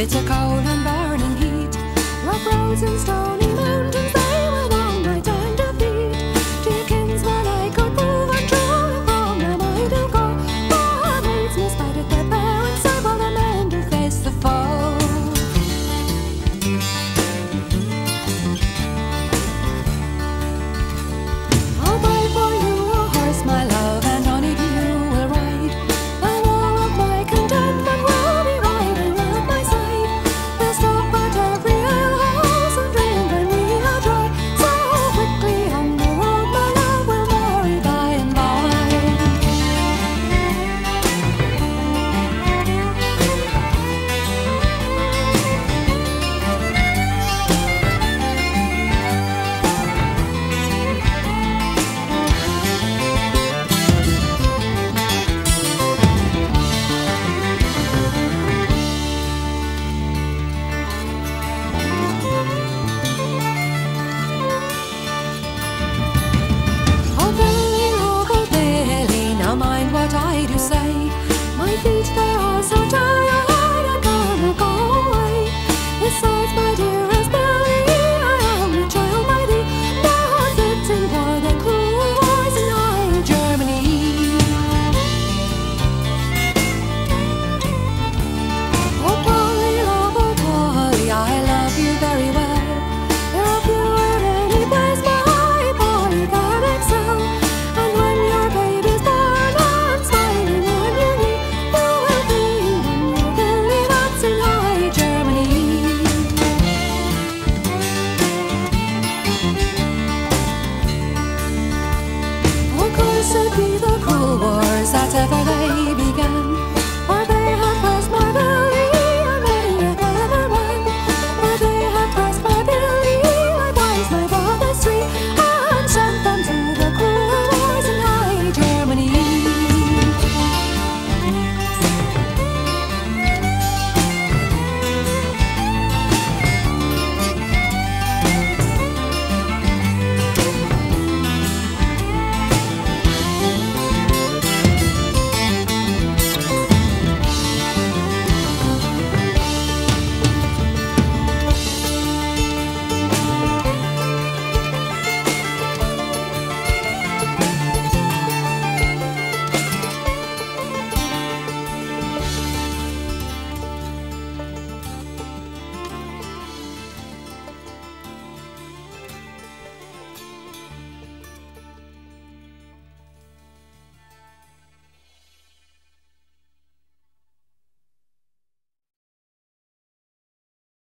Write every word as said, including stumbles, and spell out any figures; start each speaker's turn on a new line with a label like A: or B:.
A: bitter cold and burning heat. Rough roads and stony mountains, they were long my time to feed. Dear kinsman, I could move and truly from them I do go. For mates misguided their parents, serve all the men to face the foe. I'll buy for you a horse, my love, and on it you will ride. The war of my contentment will be riding at my side. We'll stop at every alehouse and drink when we are dry. So quickly on the road, my love, we'll marry by and by. Oh, Billy, oh, oh, Billy, now mind what I do say. My feet, they are so tired, I cannot go away. Besides, my dearest Billy, I am a child by thee, not fitting for the cruel wars in high Germany. Oh, Polly, love, oh, Polly, I love you very well. There are few at any place, my Polly, that excel. And when your baby's born, I'm smiling on your knee. You will be on your Billy, that's in high Germany. Oh, cursed be the cruel wars that ever